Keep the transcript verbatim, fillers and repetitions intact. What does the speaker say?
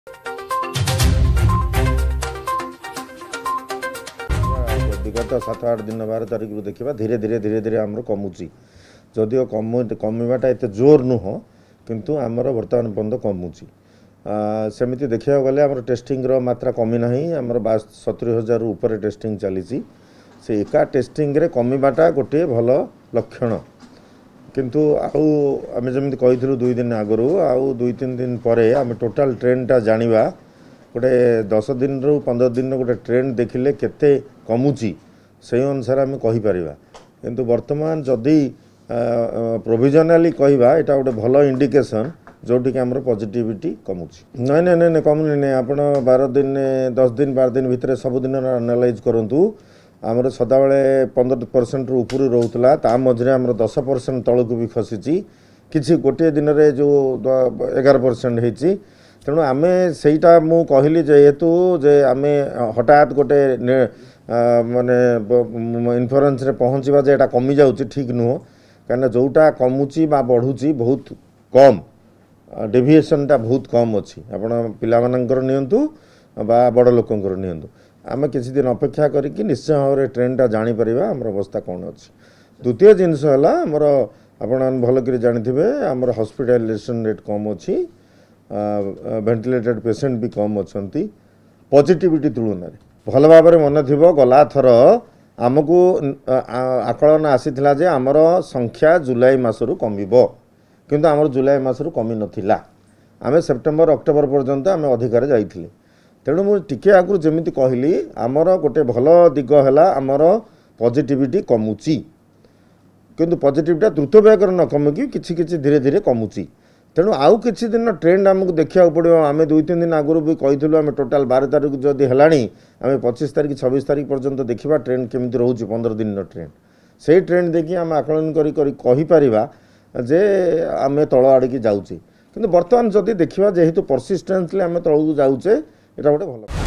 विगत सात आठ दिन बारह तारीख देखा धीरे धीरे धीरे धीरे आमर कमुची जदिओ कम कमिबाटा एत जोर नुह किंतु आमर बर्तमान पर्यंत कमुची सेमती देखा गले आम टेस्टिंग मात्रा कमी ना आमर बास सतुरी हजार उपर टेस्टिंग चली से एका टेस्टिंग रे कमिबाटा गोटे भल लक्षण किंतु आउ आम जमी कही दुई दिन आगु आउ दुई तीन दिन पर आम टोटाल ट्रेंडटा जानिबा गोटे दस दिन रु पंद्रह दिन गोटे ट्रेंड देखिले केते कमुची से अनुसार आम कहीपर किंतु वर्तमान जदि प्रोविजनाली कहवा यहाँ गोटे भल इंडिकेशन जोटि आमर पॉजिटिविटी कमुची नहीं नहीं नहीं कमुनी नहीं आप बारह दिन दस दिन बारह दिन भितर सबुदिन एनालाइज करूँ आमर सदाबले पंद्रह परसेंट रु ऊपर रोला ता मझे आमर दस परसेंट तलू भी खसी किसी गोटे दिन में जो एगार परसेंट होती तेणु आम सेटा मु कहली जेहेतु जे आम हठात गोटे माने इन्फ्लुएंस रे पहुँचवा जे एटा कमी जाउची ठीक नुह कहीं जोटा कमुची बा बढ़ुची बहुत कम डेविएशनटा बहुत कम अच्छी आपण पिलामानंकर नियंतु बा बड़ लोकंकर नियंतु आम किसी दिन अपेक्षा करिकि निश्चय भाव में ट्रेंडटा जानीपर आमर अवस्था कौन अच्छी द्वितीय जिनस है आमर आपण भल कर जानी आमर हॉस्पिटलाइजेशन रेट कम अच्छी वेंटिलेटेड पेशेंट भी कम अच्छा पॉजिटिविटी तुलन भल भाव में मन थी गला थर आमको आकलन आसीथिला जे आमर संख्या जुलाई मासरू कमिबो किंतु आमर जुलाई मासरू कमी नथिला आम सेप्टेम्बर अक्टोबर पर्यंत आम अधिकार जाइथिले तेणु मुझे टिके आगु जमी कहली आमर गोटे भल दिग है आमर पॉजिटिविटी कमुची किंतु पॉजिटिविटी द्रुत बेगर न कमिकी किछि किछि धीरे धीरे कमुची तेणु आउ किछि दिन ट्रेंड आमको देखा पड़ो आम दुई तीन दिन आगु भी कही आम टोटाल बारह तारीख जदि है आम पच्चीस तारीख छब्बीस तारीख पर्यंत देखा ट्रेंड केमी रोचे पंद्रह दिन ट्रेंड से ट्रेंड देखिए आम आकलन करीपर जे आम तल आड़े जाऊे कि बर्तमान जदि देखा जेहेतु परसिस्टेंसली आम तलू जाऊे यहाँ गोटे भल